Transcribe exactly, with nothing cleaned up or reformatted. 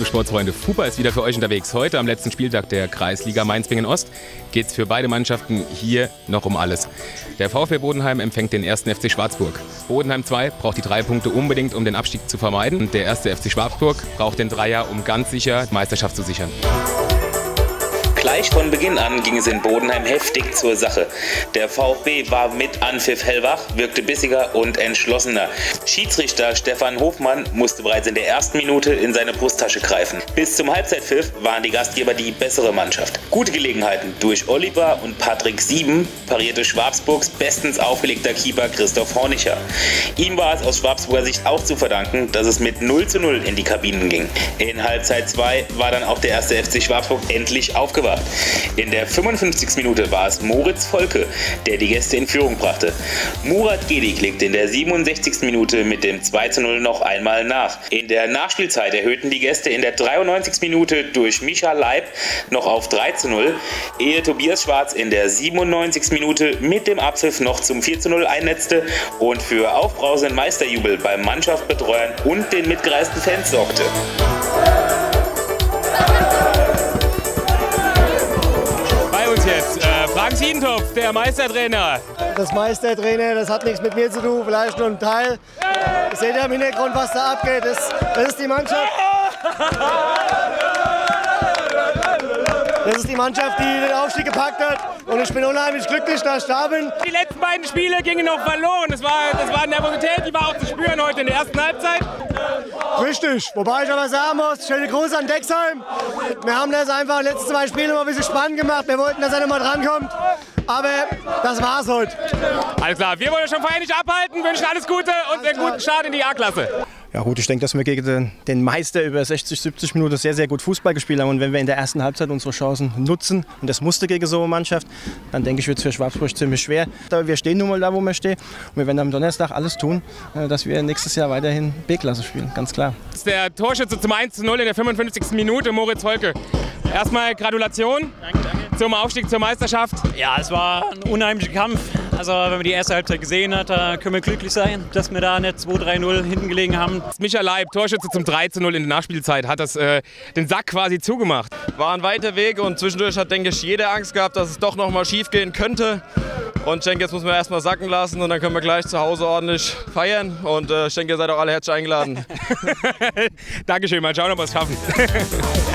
Sportsfreunde, FUPA ist wieder für euch unterwegs. Heute am letzten Spieltag der Kreisliga Mainz-Bingen-Ost geht es für beide Mannschaften hier noch um alles. Der VfB Bodenheim empfängt den ersten F C Schwarzburg. Bodenheim zwei braucht die drei Punkte unbedingt, um den Abstieg zu vermeiden. Und der erste F C Schwarzburg braucht den Dreier, um ganz sicher die Meisterschaft zu sichern. Gleich von Beginn an ging es in Bodenheim heftig zur Sache. Der VfB war mit Anpfiff hellwach, wirkte bissiger und entschlossener. Schiedsrichter Stefan Hofmann musste bereits in der ersten Minute in seine Brusttasche greifen. Bis zum Halbzeitpfiff waren die Gastgeber die bessere Mannschaft. Gute Gelegenheiten durch Oliver und Patrick Sieben parierte Schwarzburgs bestens aufgelegter Keeper Christoph Hornicher. Ihm war es aus Schwarzburger Sicht auch zu verdanken, dass es mit null zu null in die Kabinen ging. In Halbzeit zwei war dann auch der erste F C Schwarzburg endlich aufgewacht. In der fünfundfünfzigsten Minute war es Moritz Volke, der die Gäste in Führung brachte. Murat Gedik legte in der siebenundsechzigsten Minute mit dem zwei zu null noch einmal nach. In der Nachspielzeit erhöhten die Gäste in der dreiundneunzigsten Minute durch Micha Leib noch auf drei zu null, ehe Tobias Schwarz in der siebenundneunzigsten Minute mit dem Abpfiff noch zum vier zu null einnetzte und für aufbrausenden Meisterjubel beim Mannschaftsbetreuern und den mitgereisten Fans sorgte. Jetzt äh, Frank Siedentopf, der Meistertrainer. Das Meistertrainer, das hat nichts mit mir zu tun, vielleicht nur ein Teil. Ihr seht ja im Hintergrund, was da abgeht. Das, das ist die Mannschaft. Das ist die Mannschaft, die den Aufstieg gepackt hat. Und ich bin unheimlich glücklich, dass ich da bin. Die letzten beiden Spiele gingen noch verloren. Das war, das war Nervosität, die war auch zu spüren heute in der ersten Halbzeit. Richtig. Wobei ich aber sagen muss, schöne Grüße an Dexheim. Wir haben das einfach die letzten zwei Spiele mal ein bisschen spannend gemacht. Wir wollten, dass er nochmal drankommt. Aber das war's heute. Alles klar, wir wollen euch schon vorher nicht abhalten, wünschen alles Gute und einen guten Start in die A-Klasse. Ja gut, ich denke, dass wir gegen den, den Meister über sechzig, siebzig Minuten sehr, sehr gut Fußball gespielt haben. Und wenn wir in der ersten Halbzeit unsere Chancen nutzen, und das musste gegen so eine Mannschaft, dann denke ich, wird es für Schwarzburg ziemlich schwer. Aber wir stehen nun mal da, wo wir stehen. Und wir werden am Donnerstag alles tun, dass wir nächstes Jahr weiterhin B-Klasse spielen, ganz klar. Das ist der Torschütze zum eins zu null in der fünfundfünfzigsten Minute, Moritz Volke. Erstmal Gratulation danke, danke. Zum Aufstieg zur Meisterschaft. Ja, es war ein unheimlicher Kampf. Also wenn man die erste Halbzeit gesehen hat, da können wir glücklich sein, dass wir da nicht zwei drei null hinten gelegen haben. Micha Leib, Torschütze zum drei zu null in der Nachspielzeit, hat das, äh, den Sack quasi zugemacht. War ein weiter Weg und zwischendurch hat, denke ich, jeder Angst gehabt, dass es doch noch mal schief gehen könnte. Und ich denke, jetzt muss man erst mal sacken lassen und dann können wir gleich zu Hause ordentlich feiern. Und äh, ich denke, ihr seid auch alle herzlich eingeladen. Dankeschön, mal schauen, ob wir es schaffen.